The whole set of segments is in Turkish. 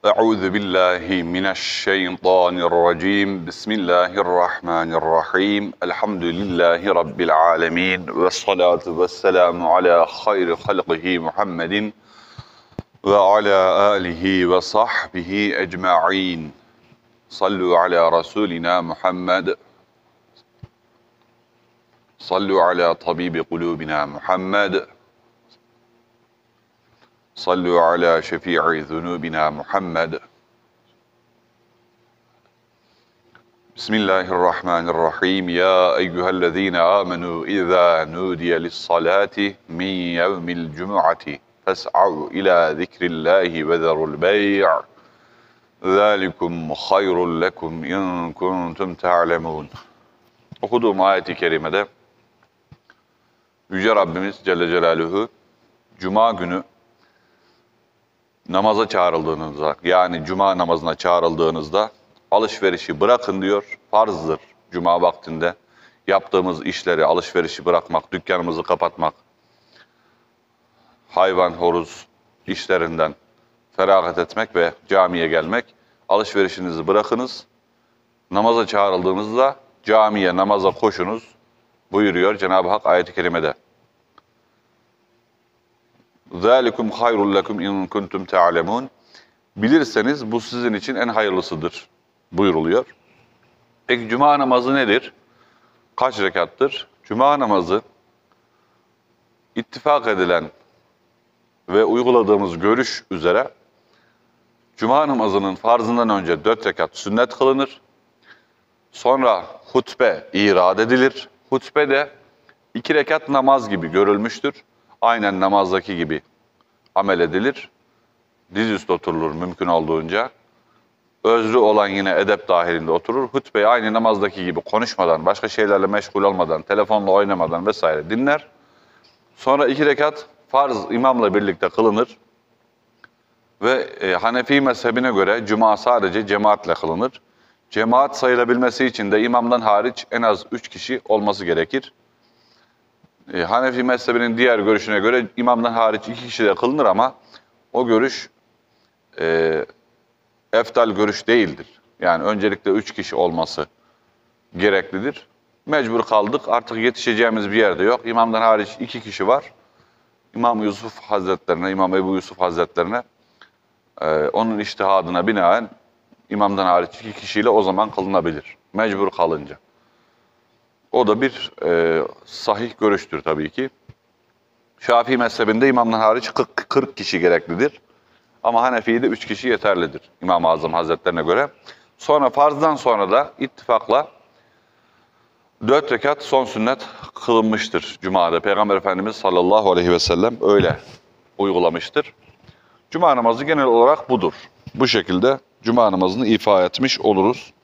Euzu billahi mineşşeytanirracim. Bismillahirrahmanirrahim. Elhamdülillahi rabbil alamin ve salatu vesselamu ala hayri halqihi Muhammedin ve ala alihi ve sahbihi ecmaîn. Sallu ala rasulina Muhammed. Sallu ala tabibi kulubina Muhammed. Sallu ala şefii zunubina Muhammed. Bismillahirrahmanirrahim. Ya eyyühellezine amenu izâ nudiye lissalâti min yevmil cum'ati fes'av ila zikrillâhi ve zerul bey' zâlikum hayrun lekum in kuntum ta'lemûn. Okuduğum ayet-i kerimede Yüce Rabbimiz Celle Celaluhu Cuma günü namaza çağrıldığınızda, yani cuma namazına çağrıldığınızda alışverişi bırakın diyor. Farzdır cuma vaktinde yaptığımız işleri, alışverişi bırakmak, dükkanımızı kapatmak, hayvan, horuz işlerinden feragat etmek ve camiye gelmek. Alışverişinizi bırakınız. Namaza çağrıldığınızda camiye, namaza koşunuz buyuruyor Cenab-ı Hak ayet-i kerimede. ذَٰلِكُمْ خَيْرٌ لَكُمْ اِنْ كُنْتُمْ تَعْلَمُونَ. Bilirseniz bu sizin için en hayırlısıdır buyuruluyor. Peki cuma namazı nedir? Kaç rekattır? Cuma namazı ittifak edilen ve uyguladığımız görüş üzere cuma namazının farzından önce 4 rekat sünnet kılınır. Sonra hutbe irad edilir. Hutbe de 2 rekat namaz gibi görülmüştür. Aynen namazdaki gibi amel edilir. Dizüstü oturulur mümkün olduğunca. Özrü olan yine edep dahilinde oturur. Hutbeyi aynı namazdaki gibi konuşmadan, başka şeylerle meşgul olmadan, telefonla oynamadan vesaire dinler. Sonra 2 rekat farz imamla birlikte kılınır. Ve Hanefi mezhebine göre cuma sadece cemaatle kılınır. Cemaat sayılabilmesi için de imamdan hariç en az 3 kişi olması gerekir. Hanefi mezhebinin diğer görüşüne göre imamdan hariç 2 kişi de kılınır ama o görüş eftal görüş değildir. Yani öncelikle 3 kişi olması gereklidir. Mecbur kaldık, artık yetişeceğimiz bir yerde yok. İmamdan hariç 2 kişi var. İmam Yusuf Hazretlerine, İmam Ebu Yusuf Hazretlerine onun içtihadına binaen imamdan hariç 2 kişiyle o zaman kılınabilir. Mecbur kalınca. O da bir sahih görüştür tabii ki. Şafii mezhebinde imamdan hariç 40 kişi gereklidir. Ama Hanefi'de 3 kişi yeterlidir İmam-ı Azam Hazretlerine göre. Sonra farzdan sonra da ittifakla 4 rekat son sünnet kılınmıştır Cuma'da. Peygamber Efendimiz sallallahu aleyhi ve sellem öyle uygulamıştır. Cuma namazı genel olarak budur. Bu şekilde Cuma namazını ifa etmiş oluruz.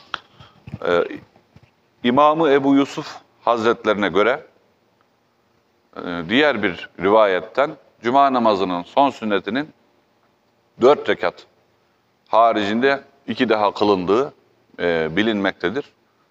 İmam-ı Ebu Yusuf Hazretlerine göre diğer bir rivayetten Cuma namazının son sünnetinin 4 rekat haricinde 2 daha kılındığı bilinmektedir.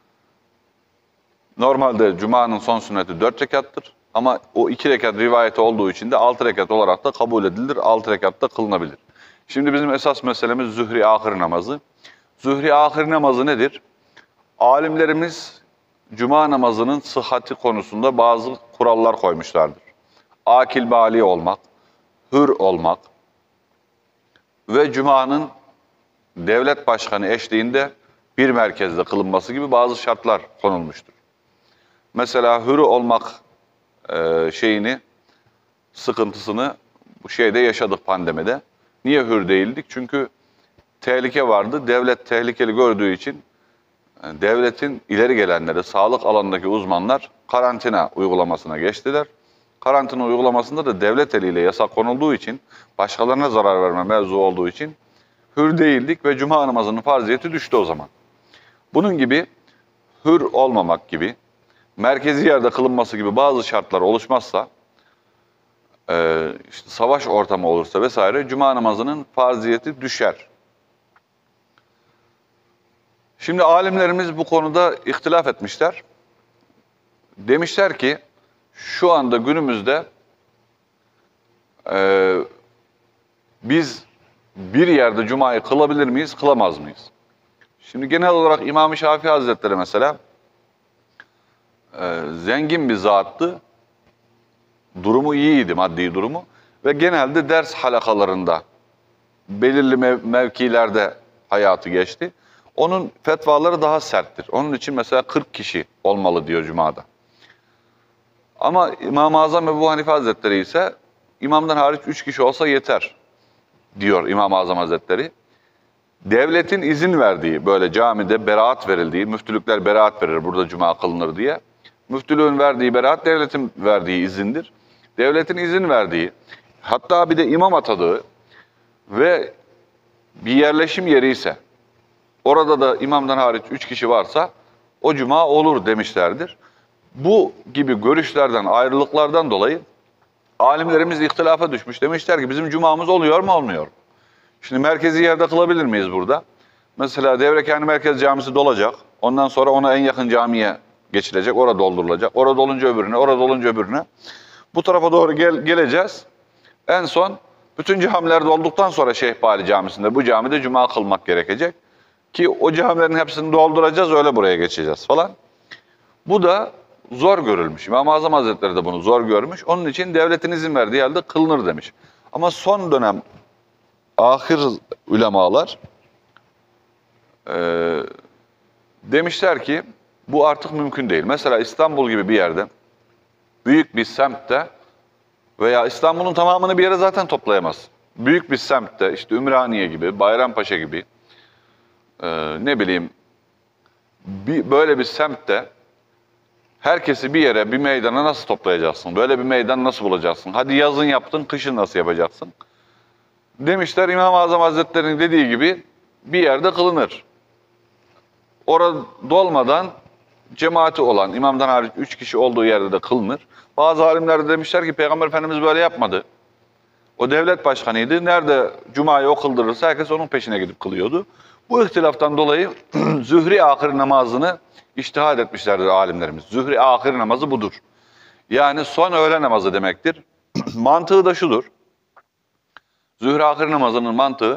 Normalde Cuma'nın son sünneti 4 rekattır ama o 2 rekat rivayeti olduğu için de 6 rekat olarak da kabul edilir, 6 rekat da kılınabilir. Şimdi bizim esas meselemiz Zühri ahir namazı. Zühri ahir namazı nedir? Alimlerimiz Cuma namazının sıhhati konusunda bazı kurallar koymuşlardır. Akil bali olmak, hür olmak ve Cuma'nın devlet başkanı eşliğinde bir merkezde kılınması gibi bazı şartlar konulmuştur. Mesela hür olmak sıkıntısını bu şeyde yaşadık pandemide. Niye hür değildik? Çünkü tehlike vardı. Devlet tehlikeli gördüğü için devletin ileri gelenleri, sağlık alanındaki uzmanlar karantina uygulamasına geçtiler. Karantina uygulamasında da devlet eliyle yasak konulduğu için, başkalarına zarar verme mevzu olduğu için hür değildik ve Cuma namazının farziyeti düştü o zaman. Bunun gibi hür olmamak gibi, merkezi yerde kılınması gibi bazı şartlar oluşmazsa, işte savaş ortamı olursa vesaire Cuma namazının farziyeti düşer. Şimdi alimlerimiz bu konuda ihtilaf etmişler. Demişler ki şu anda günümüzde biz bir yerde cumayı kılabilir miyiz, kılamaz mıyız? Şimdi genel olarak İmam-ı Şafii Hazretleri mesela zengin bir zattı. Durumu iyiydi, maddi durumu. Ve genelde ders halakalarında, belirli mevkilerde hayatı geçti. Onun fetvaları daha serttir. Onun için mesela 40 kişi olmalı diyor Cuma'da. Ama İmam-ı Azam Ebu Hanife Hazretleri ise imamdan hariç 3 kişi olsa yeter diyor İmam-ı Azam Hazretleri. Devletin izin verdiği, böyle camide beraat verildiği, müftülükler beraat verir burada Cuma kılınır diye. Müftülüğün verdiği beraat devletin verdiği izindir. Devletin izin verdiği, hatta bir de imam atadığı ve bir yerleşim yeri ise, orada da imamdan hariç 3 kişi varsa o cuma olur demişlerdir. Bu gibi görüşlerden, ayrılıklardan dolayı alimlerimiz ihtilafa düşmüş. Demişler ki bizim cumamız oluyor mu olmuyor mu? Şimdi merkezi yerde kılabilir miyiz burada? Mesela Devrekani Merkez Camisi dolacak. Ondan sonra ona en yakın camiye geçilecek. Orada doldurulacak. Orada olunca öbürüne, orada olunca öbürüne. Bu tarafa doğru geleceğiz. En son bütün camiler dolduktan sonra Şeyhbali Camisi'nde bu camide cuma kılmak gerekecek. Ki o camilerin hepsini dolduracağız, öyle buraya geçeceğiz falan. Bu da zor görülmüş. İmam-ı Azam Hazretleri de bunu zor görmüş. Onun için devletin izin verdiği halde kılınır demiş. Ama son dönem ahir ulemalar demişler ki bu artık mümkün değil. Mesela İstanbul gibi bir yerde, büyük bir semtte veya İstanbul'un tamamını bir yere zaten toplayamaz. Büyük bir semtte, işte Ümraniye gibi, Bayrampaşa gibi, ne bileyim, böyle bir semtte herkesi bir yere, bir meydana nasıl toplayacaksın? Böyle bir meydan nasıl bulacaksın? Hadi yazın yaptın, kışın nasıl yapacaksın? Demişler İmam-ı Azam Hazretleri'nin dediği gibi bir yerde kılınır. Orada dolmadan cemaati olan, imamdan hariç 3 kişi olduğu yerde de kılınır. Bazı alimler de demişler ki Peygamber Efendimiz böyle yapmadı. O devlet başkanıydı. Nerede cumayı o kıldırırsa herkes onun peşine gidip kılıyordu. Bu ihtilaftan dolayı Zühri ahir namazını içtihad etmişlerdir alimlerimiz. Zühri ahir namazı budur. Yani son öğle namazı demektir. Mantığı da şudur. Zühri ahir namazının mantığı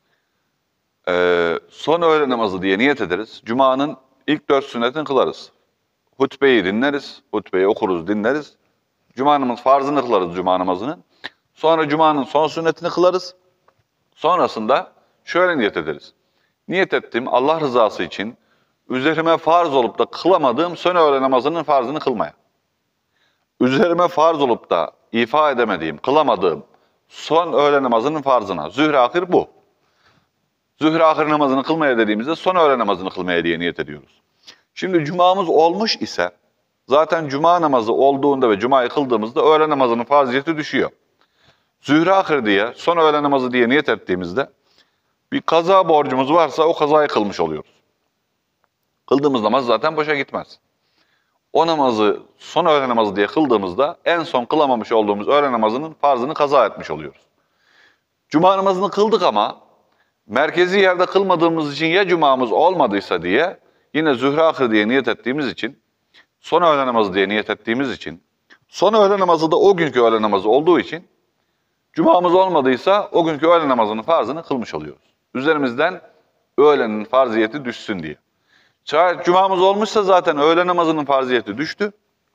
son öğle namazı diye niyet ederiz. Cuma'nın ilk 4 sünnetini kılarız. Hutbeyi dinleriz. Hutbeyi okuruz, dinleriz. Cuma farzını kılarız Cuma namazının. Sonra Cuma'nın son sünnetini kılarız. Sonrasında şöyle niyet ederiz. Niyet ettim Allah rızası için üzerime farz olup da kılamadığım son öğle namazının farzını kılmaya. Üzerime farz olup da ifa edemediğim, kılamadığım son öğle namazının farzına. Zühre ahir bu. Zühre ahir namazını kılmaya dediğimizde son öğle namazını kılmaya diye niyet ediyoruz. Şimdi cumamız olmuş ise zaten cuma namazı olduğunda ve cumayı kıldığımızda öğle namazının farziyeti düşüyor. Zühre ahir diye, son öğle namazı diye niyet ettiğimizde bir kaza borcumuz varsa o kazayı kılmış oluyoruz. Kıldığımız namaz zaten boşa gitmez. O namazı son öğle namazı diye kıldığımızda en son kılamamış olduğumuz öğle namazının farzını kaza etmiş oluyoruz. Cuma namazını kıldık ama merkezi yerde kılmadığımız için ya cumamız olmadıysa diye yine zühre ahir diye niyet ettiğimiz için, son öğle namazı diye niyet ettiğimiz için, son öğle namazı da o günkü öğle namazı olduğu için cumamız olmadıysa o günkü öğle namazının farzını kılmış oluyoruz. Üzerimizden öğlenin farziyeti düşsün diye. Şayet cumamız olmuşsa zaten öğle namazının farziyeti düştü.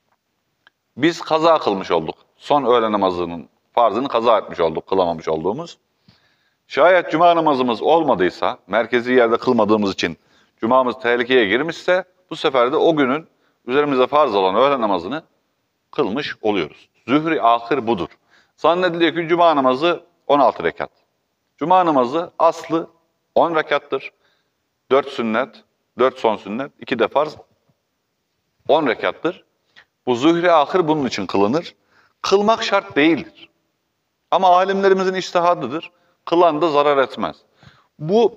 Biz kaza kılmış olduk. Son öğle namazının farzını kaza etmiş olduk, kılamamış olduğumuz. Şayet cuma namazımız olmadıysa, merkezi yerde kılmadığımız için cumamız tehlikeye girmişse, bu sefer de o günün üzerimize farz olan öğle namazını kılmış oluyoruz. Zühri ahir budur. Zannediliyor ki cuma namazı 16 rekat. Cuma namazı aslı 10 rekattır. 4 sünnet, 4 son sünnet, 2 de farz 10 rekattır. Bu zühri ahir bunun için kılınır. Kılmak şart değildir. Ama alimlerimizin içtihadıdır. Kılan da zarar etmez. Bu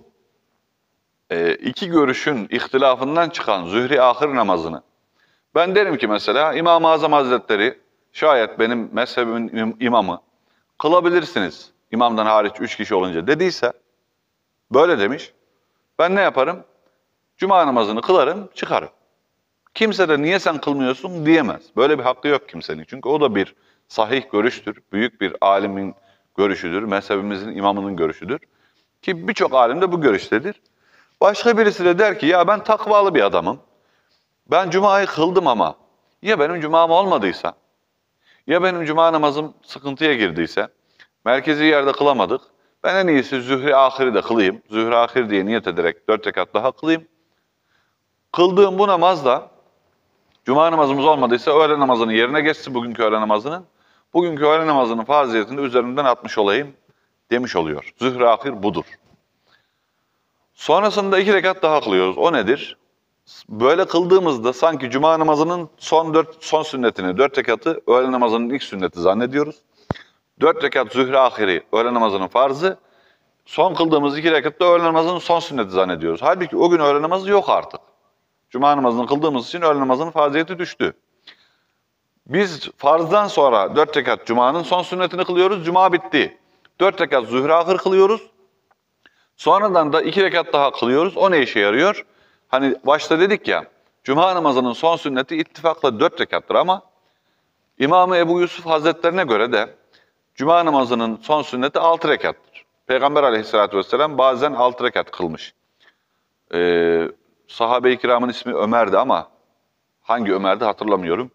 iki görüşün ihtilafından çıkan zühri ahir namazını ben derim ki mesela İmam-ı Azam Hazretleri şayet benim mezhebimin imamı kılabilirsiniz imamdan hariç 3 kişi olunca dediyse böyle demiş. Ben ne yaparım? Cuma namazını kılarım, çıkarım. Kimse de niye sen kılmıyorsun diyemez. Böyle bir hakkı yok kimsenin. Çünkü o da bir sahih görüştür. Büyük bir alimin görüşüdür. Mezhebimizin imamının görüşüdür. Ki birçok alim de bu görüştedir. Başka birisi de der ki ya ben takvalı bir adamım. Ben cumayı kıldım ama ya benim cumam olmadıysa, ya benim cuma namazım sıkıntıya girdiyse, merkezi yerde kılamadık. Ben en iyisi zühre ahiri de kılayım. Zühre ahir diye niyet ederek 4 rekat daha kılayım. Kıldığım bu namazda cuma namazımız olmadıysa öğle namazının yerine geçsin bugünkü öğle namazının. Bugünkü öğle namazının faziletini üzerinden atmış olayım demiş oluyor. Zühre ahir budur. Sonrasında 2 rekat daha kılıyoruz. O nedir? Böyle kıldığımızda sanki cuma namazının son sünnetini, 4 rekatı öğle namazının ilk sünneti zannediyoruz. 4 rekat zühre ahiri öğle namazının farzı, son kıldığımız 2 rekat da öğle namazının son sünneti zannediyoruz. Halbuki o gün öğle namazı yok artık. Cuma namazını kıldığımız için öğle namazının farziyeti düştü. Biz farzdan sonra 4 rekat cumanın son sünnetini kılıyoruz, cuma bitti. 4 rekat zühre ahir kılıyoruz. Sonradan da 2 rekat daha kılıyoruz. O ne işe yarıyor? Hani başta dedik ya, cuma namazının son sünneti ittifakla 4 rekattır ama İmam-ı Ebu Yusuf Hazretlerine göre de cuma namazının son sünneti 6 rekattır. Peygamber aleyhissalatü vesselam bazen 6 rekat kılmış. Sahabe-i kiramın ismi Ömer'di ama hangi Ömer'di hatırlamıyorum.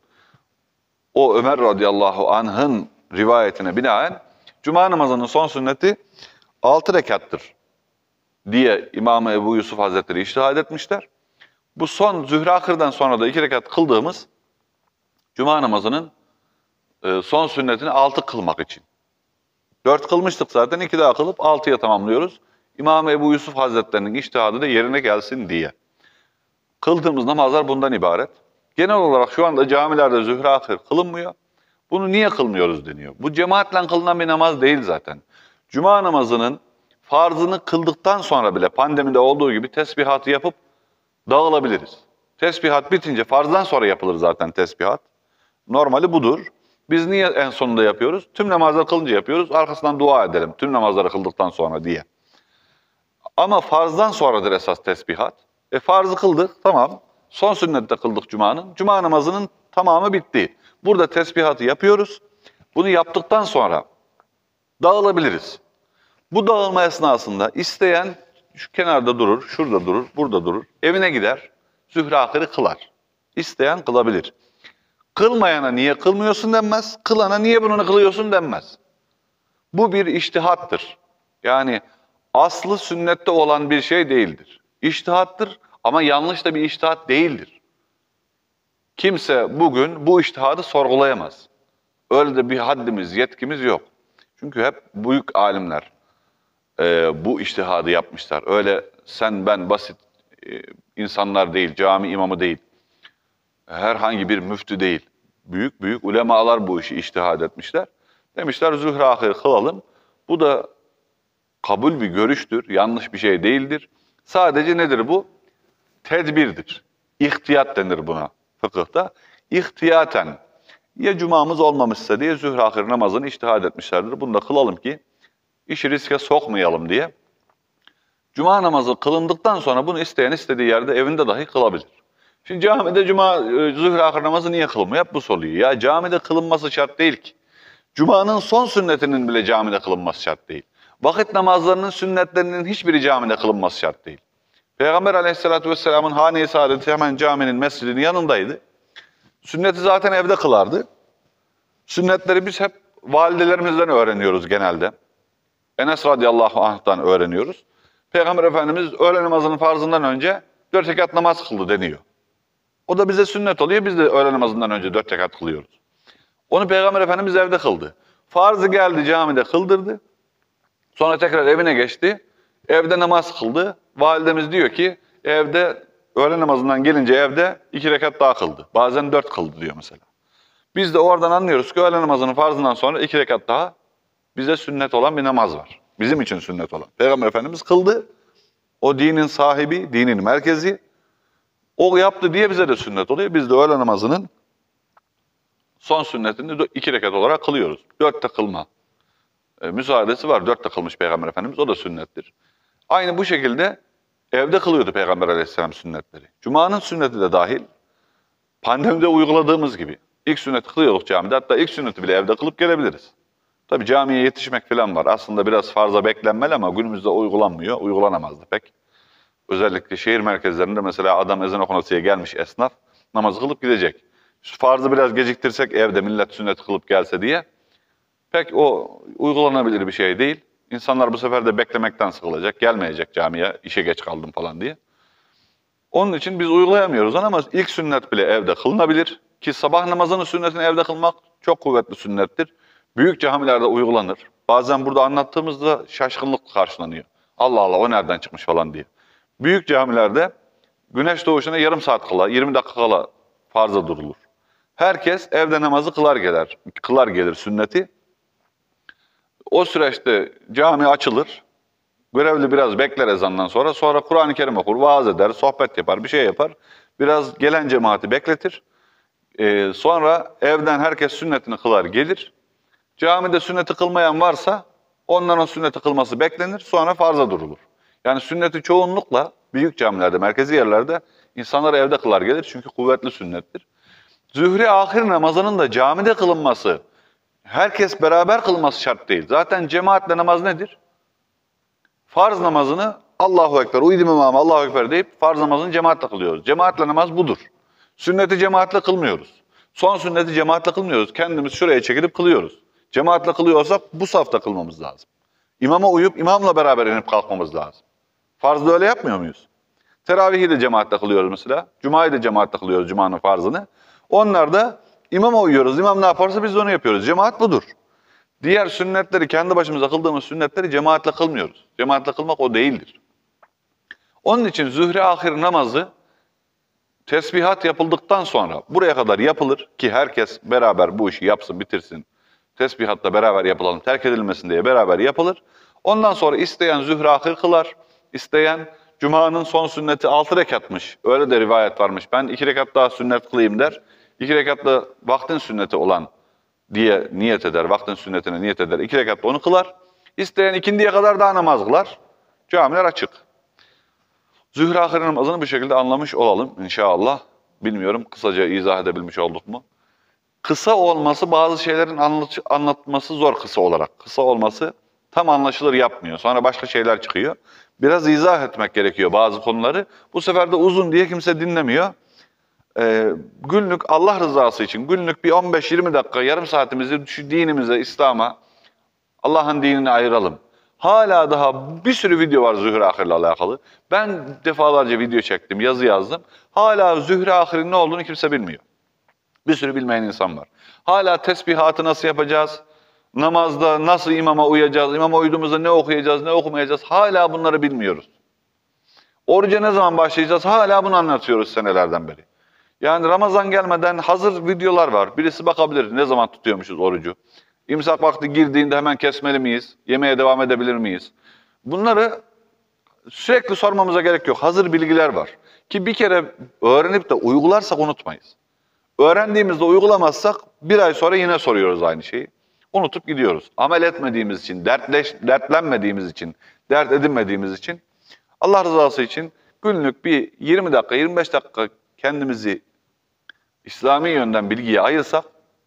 O Ömer radıyallahu anh'ın rivayetine binaen cuma namazının son sünneti 6 rekattır diye İmam-ı Ebu Yusuf Hazretleri içtihad etmişler. Bu son zühre ahirden sonra da 2 rekat kıldığımız cuma namazının son sünnetini 6 kılmak için. 4 kılmıştık zaten, 2 daha kılıp 6'ya tamamlıyoruz. İmam-ı Ebu Yusuf Hazretlerinin içtihadı da yerine gelsin diye. Kıldığımız namazlar bundan ibaret. Genel olarak şu anda camilerde zühre ahir kılınmıyor. Bunu niye kılmıyoruz deniyor. Bu cemaatle kılınan bir namaz değil zaten. Cuma namazının farzını kıldıktan sonra bile pandemide olduğu gibi tesbihatı yapıp dağılabiliriz. Tesbihat bitince farzdan sonra yapılır zaten tesbihat. Normali budur. Biz niye en sonunda yapıyoruz? Tüm namazları kılınca yapıyoruz. Arkasından dua edelim tüm namazları kıldıktan sonra diye. Ama farzdan sonradır esas tesbihat. Farzı kıldık, tamam. Son sünnette kıldık Cuma'nın. Cuma namazının tamamı bitti. Burada tesbihatı yapıyoruz. Bunu yaptıktan sonra dağılabiliriz. Bu dağılma esnasında isteyen şu kenarda durur, şurada durur, burada durur. Evine gider, zühre ahiri kılar. İsteyen kılabilir. Kılmayana niye kılmıyorsun denmez, kılana niye bunu kılıyorsun denmez. Bu bir içtihattır. Yani aslı sünnette olan bir şey değildir. İçtihattır ama yanlış da bir içtihat değildir. Kimse bugün bu içtihadı sorgulayamaz. Öyle de bir haddimiz, yetkimiz yok. Çünkü hep büyük alimler bu içtihadı yapmışlar. Öyle sen ben basit insanlar değil, cami imamı değil. Herhangi bir müftü değil. Büyük büyük ulemalar bu işi içtihad etmişler. Demişler zühre ahir kılalım. Bu da kabul bir görüştür. Yanlış bir şey değildir. Sadece nedir bu? Tedbirdir. İhtiyat denir buna fıkıhta. İhtiyaten ya cumamız olmamışsa diye zühre ahir namazını içtihad etmişlerdir. Bunu da kılalım ki işi riske sokmayalım diye. Cuma namazı kılındıktan sonra bunu isteyen istediği yerde evinde dahi kılabilir. Şimdi camide zühre ahir namazı niye kılınmıyor? Hep bu soruyor. Ya camide kılınması şart değil ki. Cuma'nın son sünnetinin bile camide kılınması şart değil. Vakit namazlarının sünnetlerinin hiçbiri camide kılınması şart değil. Peygamber aleyhissalatü vesselamın hane-i saadeti hemen caminin, mescidinin yanındaydı. Sünneti zaten evde kılardı. Sünnetleri biz hep validelerimizden öğreniyoruz genelde. Enes radıyallahu anh'tan öğreniyoruz. Peygamber Efendimiz öğle namazının farzından önce 4 rekat namaz kıldı deniyor. O da bize sünnet oluyor. Biz de öğle namazından önce 4 rekat kılıyoruz. Onu Peygamber Efendimiz evde kıldı. Farzı geldi camide kıldırdı. Sonra tekrar evine geçti. Evde namaz kıldı. Validemiz diyor ki evde öğle namazından gelince evde 2 rekat daha kıldı. Bazen 4 kıldı diyor mesela. Biz de oradan anlıyoruz ki öğle namazının farzından sonra 2 rekat daha bize sünnet olan bir namaz var. Bizim için sünnet olan. Peygamber Efendimiz kıldı. O dinin sahibi, dinin merkezi. O yaptı diye bize de sünnet oluyor. Biz de öğle namazının son sünnetini 2 rekat olarak kılıyoruz. 4'te kılma müsaadesi var. 4'te kılmış Peygamber Efendimiz. O da sünnettir. Aynı bu şekilde evde kılıyordu Peygamber Aleyhisselam sünnetleri. Cuma'nın sünneti de dahil. Pandemide uyguladığımız gibi. İlk sünneti kılıyorduk camide. Hatta ilk sünneti bile evde kılıp gelebiliriz. Tabii camiye yetişmek falan var. Aslında biraz farza beklenmeli ama günümüzde uygulanmıyor. Uygulanamazdı pek. Özellikle şehir merkezlerinde mesela adam ezan okunasıya gelmiş esnaf namaz kılıp gidecek. Şu farzı biraz geciktirsek evde millet sünnet kılıp gelse diye pek o uygulanabilir bir şey değil. İnsanlar bu sefer de beklemekten sıkılacak, gelmeyecek camiye, işe geç kaldım falan diye. Onun için biz uygulayamıyoruz ama ilk sünnet bile evde kılınabilir. Ki sabah namazının sünnetini evde kılmak çok kuvvetli sünnettir. Büyük camilerde uygulanır. Bazen burada anlattığımızda şaşkınlık karşılanıyor. Allah Allah o nereden çıkmış falan diye. Büyük camilerde güneş doğuşuna yarım saat kala, 20 dakika kala farza durulur. Herkes evde namazı kılar gelir sünneti. O süreçte cami açılır. Görevli biraz bekler ezandan sonra. Sonra Kur'an-ı Kerim okur, vaaz eder, sohbet yapar, bir şey yapar. Biraz gelen cemaati bekletir. Sonra evden herkes sünnetini kılar gelir. Camide sünneti kılmayan varsa onların sünneti kılması beklenir. Sonra farza durulur. Yani sünneti çoğunlukla büyük camilerde, merkezi yerlerde insanlar evde kılar gelir. Çünkü kuvvetli sünnettir. Zühre ahir namazının da camide kılınması, herkes beraber kılması şart değil. Zaten cemaatle namaz nedir? Farz namazını Allahu Ekber, uyudum imama Allahu Ekber deyip farz namazını cemaatle kılıyoruz. Cemaatle namaz budur. Sünneti cemaatle kılmıyoruz. Son sünneti cemaatle kılmıyoruz. Kendimiz şuraya çekilip kılıyoruz. Cemaatle kılıyorsak bu safta kılmamız lazım. İmama uyup imamla beraber inip kalkmamız lazım. Farzda öyle yapmıyor muyuz? Teravihi de cemaatle kılıyoruz mesela. Cuma'yı da cemaatle kılıyoruz Cuma'nın farzını. Onlar da imama uyuyoruz. İmam ne yaparsa biz de onu yapıyoruz. Cemaat budur. Diğer sünnetleri, kendi başımıza kıldığımız sünnetleri cemaatle kılmıyoruz. Cemaatle kılmak o değildir. Onun için zühre ahir namazı tesbihat yapıldıktan sonra buraya kadar yapılır ki herkes beraber bu işi yapsın, bitirsin. Tesbihatla beraber yapılalım, terk edilmesin diye beraber yapılır. Ondan sonra isteyen zühre ahir kılar, isteyen Cuma'nın son sünneti 6 rekatmış. Öyle de rivayet varmış. Ben 2 rekat daha sünnet kılayım der. 2 rekatla vaktin sünneti olan diye niyet eder, vaktin sünnetine niyet eder. 2 rekat onu kılar. İsteyen ikindiye kadar daha namaz kılar. Camiler açık. Zühre ahir namazını bu şekilde anlamış olalım inşallah. Bilmiyorum kısaca izah edebilmiş olduk mu? Kısa olması bazı şeylerin anlatması zor kısa olarak. Kısa olması tam anlaşılır yapmıyor. Sonra başka şeyler çıkıyor. Biraz izah etmek gerekiyor bazı konuları. Bu sefer de uzun diye kimse dinlemiyor. Günlük Allah rızası için günlük bir 15-20 dakika yarım saatimizi şu dinimize, İslam'a, Allah'ın dinine ayıralım. Hala daha bir sürü video var zühre ahirle alakalı. Ben defalarca video çektim, yazı yazdım. Hala zühre ahirin ne olduğunu kimse bilmiyor. Bir sürü bilmeyen insan var. Hala tesbihatı nasıl yapacağız? Namazda nasıl imama uyacağız? İmama uyduğumuzda ne okuyacağız, ne okumayacağız? Hala bunları bilmiyoruz. Oruca ne zaman başlayacağız? Hala bunu anlatıyoruz senelerden beri. Yani Ramazan gelmeden hazır videolar var. Birisi bakabilir ne zaman tutuyormuşuz orucu. İmsak vakti girdiğinde hemen kesmeli miyiz? Yemeğe devam edebilir miyiz? Bunları sürekli sormamıza gerek yok. Hazır bilgiler var. Ki bir kere öğrenip de uygularsak unutmayız. Öğrendiğimizde uygulamazsak bir ay sonra yine soruyoruz aynı şeyi. Unutup gidiyoruz. Amel etmediğimiz için, dertlenmediğimiz için, dert edinmediğimiz için, Allah rızası için günlük bir 20 dakika, 25 dakika kendimizi İslami yönden bilgiye ayırsak,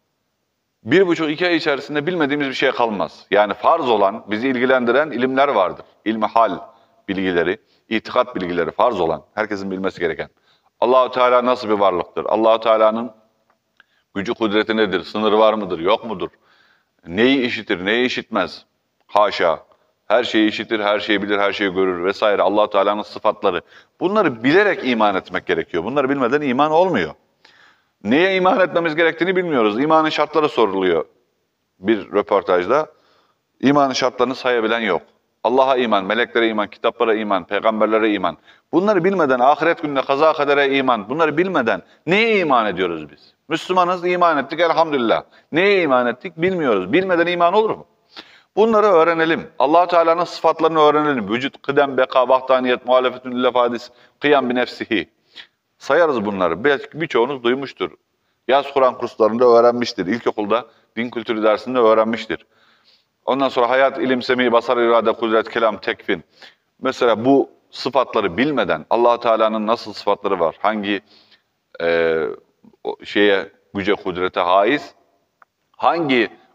1,5-2 ay içerisinde bilmediğimiz bir şey kalmaz. Yani farz olan, bizi ilgilendiren ilimler vardır. İlmi hal bilgileri, itikat bilgileri farz olan, herkesin bilmesi gereken. Allah-u Teala nasıl bir varlıktır? Allah-u Teala'nın gücü, kudreti nedir? Sınırı var mıdır, yok mudur? Neyi işitir, neyi işitmez? Haşa. Her şeyi işitir, her şeyi bilir, her şeyi görür vesaire. Allah-u Teala'nın sıfatları. Bunları bilerek iman etmek gerekiyor. Bunları bilmeden iman olmuyor. Neye iman etmemiz gerektiğini bilmiyoruz. İmanın şartları soruluyor bir röportajda. İmanın şartlarını sayabilen yok. Allah'a iman, meleklere iman, kitaplara iman, peygamberlere iman. Bunları bilmeden, ahiret gününe, kaza kadere iman. Bunları bilmeden neye iman ediyoruz biz? Müslümanız, iman ettik elhamdülillah. Neye iman ettik bilmiyoruz. Bilmeden iman olur mu? Bunları öğrenelim. Allah Teala'nın sıfatlarını öğrenelim. Vücut, kıdem, beka, vahdaniyet, muhalefetün lillefadis, kıyam bi nefsihi. Sayarız bunları. Belki birçoğunuz duymuştur. Yaz Kur'an kurslarında öğrenmiştir. İlkokulda din kültürü dersinde öğrenmiştir. Ondan sonra hayat, ilim, semi, basar, irade, kudret, kelam, tekvin. Mesela bu sıfatları bilmeden Allah Teala'nın nasıl sıfatları var? Hangi güce, kudrete haiz? Hangi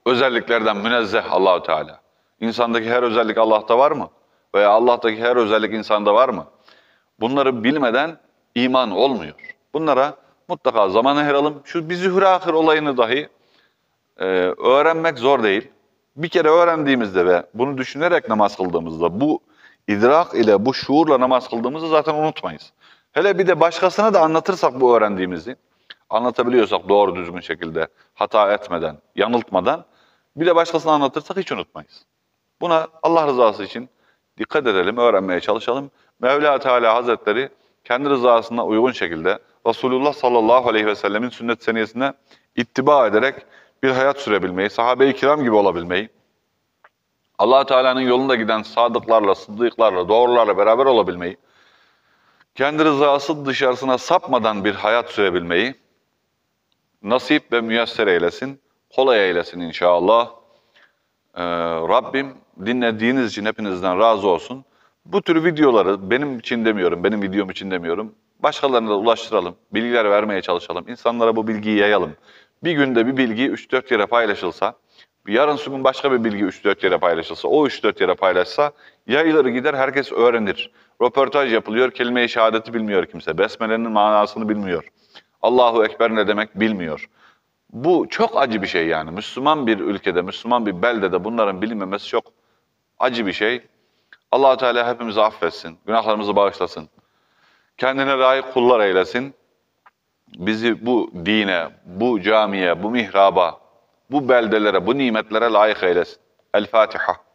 özelliklerden münezzeh Allahu Teala. İnsandaki her özellik Allah'ta var mı? Veya Allah'taki her özellik insanda var mı? Bunları bilmeden iman olmuyor. Bunlara mutlaka zaman ayıralım. Şu bir zühre-ahir olayını dahi öğrenmek zor değil. Bir kere öğrendiğimizde ve bunu düşünerek namaz kıldığımızda, bu idrak ile, bu şuurla namaz kıldığımızda zaten unutmayız. Hele bir de başkasına da anlatırsak bu öğrendiğimizi, anlatabiliyorsak doğru düzgün şekilde, hata etmeden, yanıltmadan, bir de başkasına anlatırsak hiç unutmayız. Buna Allah rızası için dikkat edelim, öğrenmeye çalışalım. Mevla Teala Hazretleri kendi rızasına uygun şekilde Resulullah sallallahu aleyhi ve sellemin sünnet seniyesine ittiba ederek bir hayat sürebilmeyi, sahabe-i kiram gibi olabilmeyi, Allah Teala'nın yolunda giden sadıklarla, sıddıklarla, doğrularla beraber olabilmeyi, kendi rızası dışarısına sapmadan bir hayat sürebilmeyi nasip ve müyesser eylesin, kolay eylesin inşallah. Rabbim dinlediğiniz için hepinizden razı olsun. Bu tür videoları benim için demiyorum, benim videom için demiyorum. Başkalarına da ulaştıralım, bilgiler vermeye çalışalım. İnsanlara bu bilgiyi yayalım. Bir günde bir bilgi 3-4 yere paylaşılsa, yarın gün başka bir bilgi 3-4 yere paylaşılsa, o 3-4 yere paylaşsa, yayılır gider, herkes öğrenir. Röportaj yapılıyor, kelime-i şehadeti bilmiyor kimse. Besmele'nin manasını bilmiyor. Allahu Ekber ne demek bilmiyor. Bu çok acı bir şey yani. Müslüman bir ülkede, Müslüman bir beldede bunların bilinmemesi çok acı bir şey. Allah-u Teala hepimizi affetsin, günahlarımızı bağışlasın. Kendine layık kullar eylesin. Bizi bu dine, bu camiye, bu mihraba, bu beldelere, bu nimetlere layık eylesin. El Fatiha.